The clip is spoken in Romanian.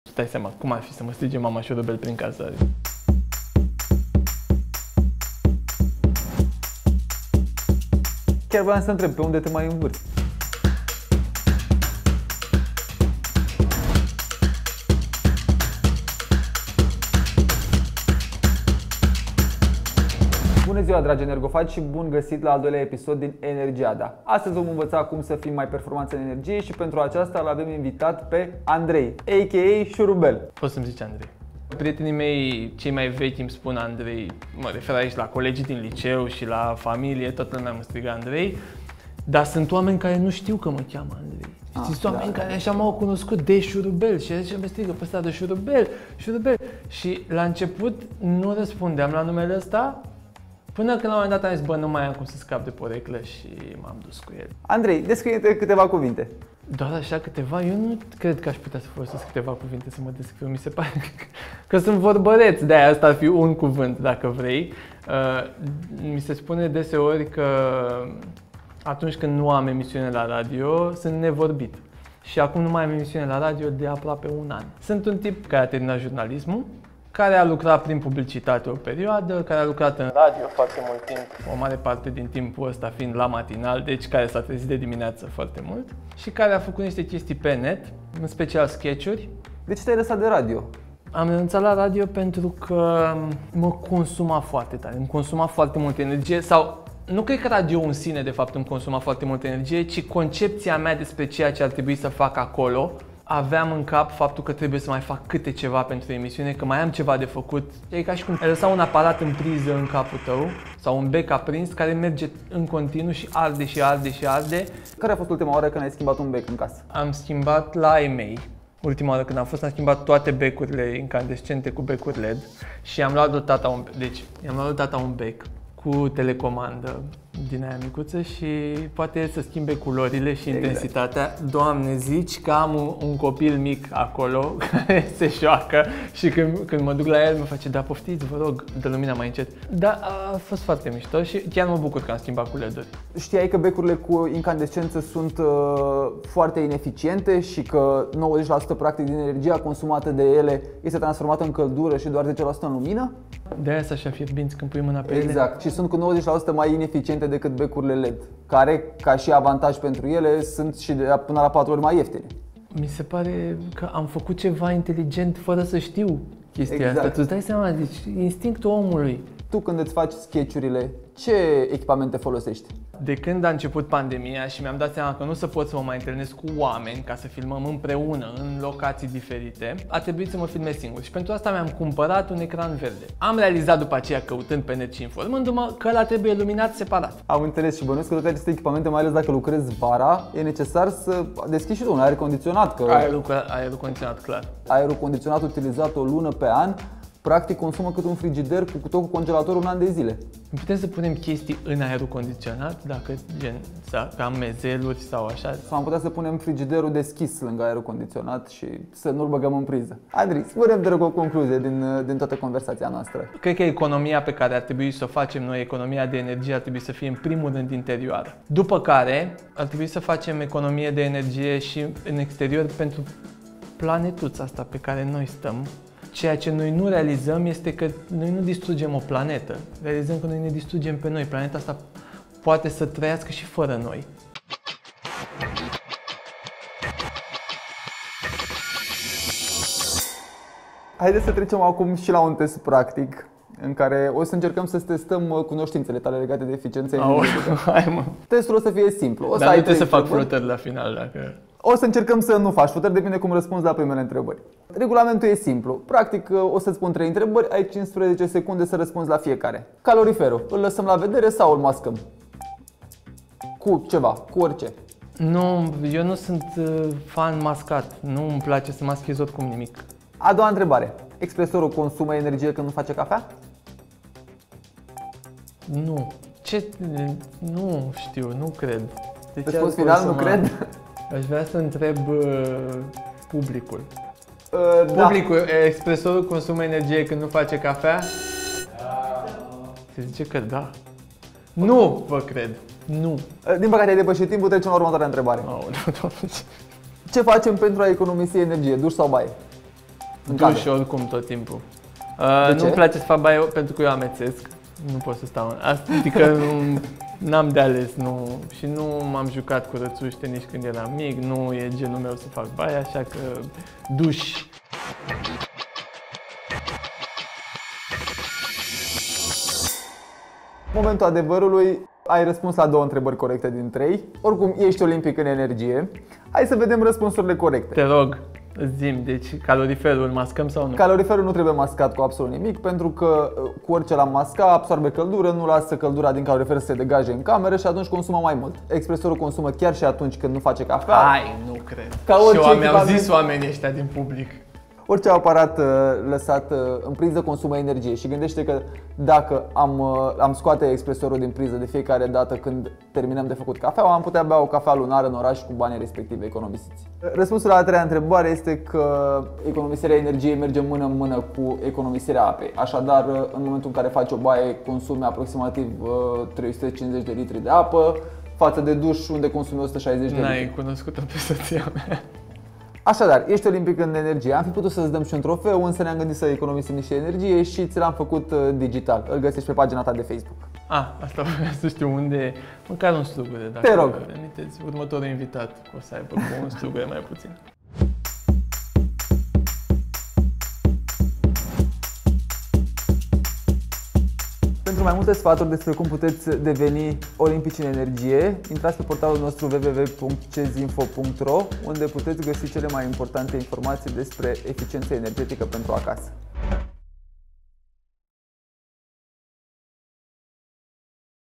Stai seama, cum ar fi să mă strige mama șurubel prin casă? Chiar voiam să întreb, pe unde te mai învârți? Bună ziua, dragi energofaci, și bun găsit la al doilea episod din Energiada. Astăzi vom învăța cum să fim mai performanți în energie și pentru aceasta îl avem invitat pe Andrei, a.k.a. Șurubel. Poți să-mi zici Andrei. Prietenii mei, cei mai vechi, îmi spun Andrei. Mă refer aici la colegii din liceu și la familie, toată lumea mă strigă Andrei. Dar sunt oameni care nu știu că mă cheamă Andrei. Știți, oameni care așa m-au cunoscut de Șurubel și zice, mă strigă pe stradă Șurubel, Șurubel. Și la început nu răspundeam la numele ăsta, până când la un moment dat am zis, bă, nu mai am cum să scap de poreclă și m-am dus cu el. Andrei, descrie-te câteva cuvinte. Doar așa câteva? Eu nu cred că aș putea să folosesc câteva cuvinte să mă descriu. Mi se pare că sunt vorbăreț, de-aia asta ar fi un cuvânt, dacă vrei. Mi se spune deseori că atunci când nu am emisiune la radio, sunt nevorbit. Și acum nu mai am emisiune la radio de aproape un an. Sunt un tip care a terminat jurnalismul, care a lucrat prin publicitate o perioadă, care a lucrat în radio foarte mult timp, o mare parte din timpul ăsta fiind la matinal, deci care s-a trezit de dimineață foarte mult și care a făcut niște chestii pe net, în special sketch-uri. De ce te-ai lăsat de radio? Am renunțat la radio pentru că mă consuma foarte tare, îmi consuma foarte multă energie sau nu cred că radio în sine de fapt îmi consuma foarte multă energie, ci concepția mea despre ceea ce ar trebui să fac acolo. Aveam în cap faptul că trebuie să mai fac câte ceva pentru emisiune, că mai am ceva de făcut. E ca și cum ai lăsa un aparat în priză în capul tău sau un bec aprins care merge în continuu și arde și arde și arde. Care a fost ultima oară când ai schimbat un bec în casă? Am schimbat la ai mei. Ultima oară când am fost, am schimbat toate becurile incandescente cu becuri LED și am luat lui tata un bec. Deci, i-am luat lui tata un bec cu telecomandă din aia micuță și poate el să schimbe culorile și intensitatea. Doamne, zici că am un copil mic acolo care se joacă și când mă duc la el mă face, da, poftiți, vă rog, dă lumina mai încet. Da, a fost foarte mișto și chiar mă bucur că am schimbat cu LED-uri. Știai că becurile cu incandescență sunt foarte ineficiente și că 90% practic din energia consumată de ele este transformată în căldură și doar 10% în lumină? De aia sunt așa fierbinți când pui mâna pe ele? Exact, și sunt cu 90% mai ineficiente decât becurile LED, care, ca și avantaj pentru ele, sunt și până la 4 ori mai ieftine. Mi se pare că am făcut ceva inteligent fără să știu chestia asta. Tu îți dai seama, deci instinctul omului. Tu când îți faci sketch-urile, ce echipamente folosești? De când a început pandemia și mi-am dat seama că nu se pot să mă mai întâlnesc cu oameni ca să filmăm împreună în locații diferite, a trebuit să mă filmez singur și pentru asta mi-am cumpărat un ecran verde. Am realizat după aceea, căutând pe net și informându-mă, că ăla trebuie iluminat separat. Am înțeles și bănuiesc că toate aceste echipamente, mai ales dacă lucrezi vara, e necesar să deschizi și tu un aer condiționat. Că aerul condiționat, clar. Aerul condiționat utilizat o lună pe an practic consumă cât un frigider cu congelatorul un an de zile. Putem să punem chestii în aerul condiționat, dacă gen, ca mezeluri sau așa? Sau am putea să punem frigiderul deschis lângă aerul condiționat și să nu-l băgăm în priză. Andrei, spune-mi, te rog, o concluzie din toată conversația noastră. Cred că economia pe care ar trebui să o facem noi, economia de energie, ar trebui să fie în primul rând interioară. După care ar trebui să facem economie de energie și în exterior pentru planetuța asta pe care noi stăm. Ceea ce noi nu realizăm este că noi nu distrugem o planetă, realizăm că noi ne distrugem pe noi. Planeta asta poate să trăiască și fără noi. Haideți să trecem acum și la un test practic în care o să încercăm să testăm cunoștințele tale legate de eficiență energetică. Hai, mă. Testul o să fie simplu. Dar nu trebuie să fac flotări la final dacă... O să încercăm să nu faci flotări, depinde cum răspunzi la primele întrebări. Regulamentul e simplu. Practic, o să-ți pun 3 întrebări, ai 15 secunde să răspunzi la fiecare. Caloriferul, îl lăsăm la vedere sau îl mascăm? Cu ceva, cu orice. Nu, eu nu sunt fan mascat. Nu îmi place să maschez oricum nimic. A doua întrebare. Expresorul consumă energie când nu face cafea? Nu. Ce? Nu știu, nu cred. Răspuns final, nu cred? Aș vrea să întreb publicul. Da. Publicul, expresorul consumă energie când nu face cafea? Se zice că da. Nu vă cred. Nu. Din păcate ai depășit timpul, trecem la următoarea întrebare. Ce facem pentru a economisi energie? Duș sau baie? Duș oricum tot timpul. Nu-mi place să fac baie pentru că eu amețesc. Nu pot să stau. Adică n-am de ales, nu. Și nu m-am jucat cu rățuște nici când eram mic, nu e genul meu să fac baie, așa că duș. Momentul adevărului, ai răspuns la 2 întrebări corecte din 3. Oricum, ești olimpic în energie. Hai să vedem răspunsurile corecte. Te rog, zi-mi, deci caloriferul îl mascăm sau nu? Caloriferul nu trebuie mascat cu absolut nimic, pentru că cu orice l-am masca absorbe căldură, nu lasă căldura din calorifer să se degaje în cameră și atunci consumă mai mult. Expresorul consumă chiar și atunci când nu face cafea. Hai, nu cred. Și mi-au zis oamenii ăștia din public. Orice aparat lăsat în priză consumă energie și gândește că dacă am scoate expresorul din priză de fiecare dată când terminăm de făcut cafea, am putea bea o cafea lunară în oraș cu banii respective economisiți. Răspunsul la a 3-a întrebare este că economisirea energiei merge mână în mână cu economisirea apei. Așadar, în momentul în care faci o baie, consumi aproximativ 350 de litri de apă, față de duș unde consumi 160 de litri. N-ai cunoscut-o pe soția mea. Așadar, ești olimpic în energie. Am fi putut să-ți dăm și un trofeu, însă ne-am gândit să economisim niște energie și ți l-am făcut digital. Îl găsești pe pagina ta de Facebook. Asta vreau să știu unde, măcar un strugure. Te rog. Emiteți următorul invitat, o să aibă cu un strugure mai puțin. Pentru mai multe sfaturi despre cum puteți deveni olimpici în energie, intrați pe portalul nostru www.cezinfo.ro, unde puteți găsi cele mai importante informații despre eficiență energetică pentru acasă.